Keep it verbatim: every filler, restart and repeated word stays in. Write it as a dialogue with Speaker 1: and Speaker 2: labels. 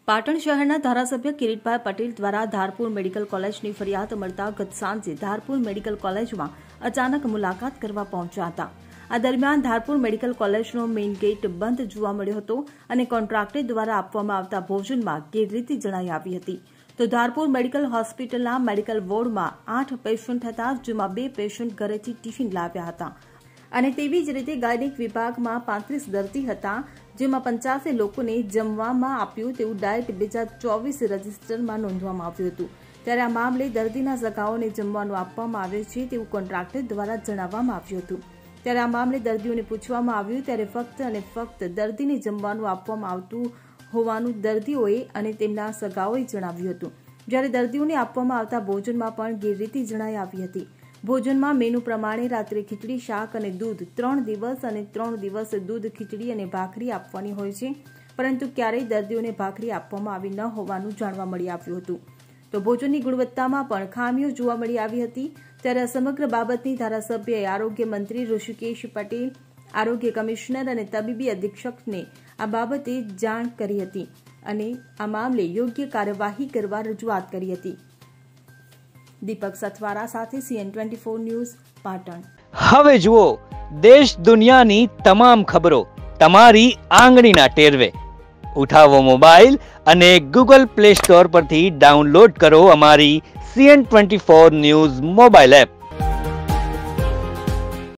Speaker 1: પાટણ શહેરના ધારાસભ્ય કિરીટભાઈ પટેલ દ્વારા ધારપુર મેડિકલ કોલેજની ફરિયાદ મળતા ગત સાંજે ધારપુર મેડિકલ કોલેજમાં અચાનક મુલાકાત કરવા પહોંચ્યા હતા। આ દરમિયાન ધારપુર મેડિકલ કોલેજનો મેઇન ગેટ બંધ જોવા મળ્યો હતો અને કોન્ટ્રાક્ટર દ્વારા આપવામાં આવતા ભોજનમાં ગેરરીતિ જણાઈ આવી હતી। તો ધારપુર મેડિકલ હોસ્પિટલના મેડિકલ વોર્ડમાં આઠ પેશન્ટ હતા, જેમાં બે પેશન્ટ ઘરેથી ટિફિન લાવ્યા હતા અને તેવી જ રીતે ગાયનેક વિભાગમાં પાંત્રીસ દર્દી હતા, જેમાં પંચાસી લોકોને જમવામાં આપ્યું તેવું ડાયટ બે હજાર ચોવીસ રજિસ્ટરમાં નોંધવામાં આવ્યું હતું। ત્યારે આ મામલે દર્દીના સગાઓને જમવાનું આપવામાં આવે છે તેવું કોન્ટ્રાક્ટર દ્વારા જણાવવામાં આવ્યું હતું। ત્યારે આ મામલે દર્દીઓને પૂછવામાં આવ્યું ત્યારે ફક્ત અને ફક્ત દર્દીને જમવાનું આપવામાં આવતું હોવાનું દર્દીઓએ અને તેમના સગાઓએ જણાવ્યું હતું। જ્યારે દર્દીઓને આપવામાં આવતા ભોજનમાં પણ ગેરરીતિ જણાઈ આવી હતી। ભોજનમાં મેનુ પ્રમાણે રાત્રે ખીચડી, શાક અને દૂધ ત્રણ દિવસ અને ત્રણ દિવસ દૂધ, ખીચડી અને ભાખરી આપવાની હોય છે, પરંતુ ક્યારેય દર્દીઓને ભાખરી આપવામાં આવી ન હોવાનું જાણવા મળી આવ્યું હતું। તો ભોજનની ગુણવત્તામાં પણ ખામીઓ જોવા મળી આવી હતી। ત્યારે આ સમગ્ર બાબતની ધારાસભ્યએ આરોગ્ય મંત્રી ઋષિકેશ પટેલ, આરોગ્ય કમિશનર અને તબીબી અધિક્ષકને આ બાબતે જાણ કરી હતી અને આ મામલે યોગ્ય કાર્યવાહી કરવા રજૂઆત કરી હતી। દીપક સથવારા સાથે CN twenty four news, Patan.
Speaker 2: હવે જુઓ દેશ દુનિયાની તમામ ખબરો તમારી આંગળીના ટેરવે। ઉઠાવો મોબાઈલ અને ગૂગલ પ્લે સ્ટોર પરથી ડાઉનલોડ કરો અમારી CN twenty four news mobile app.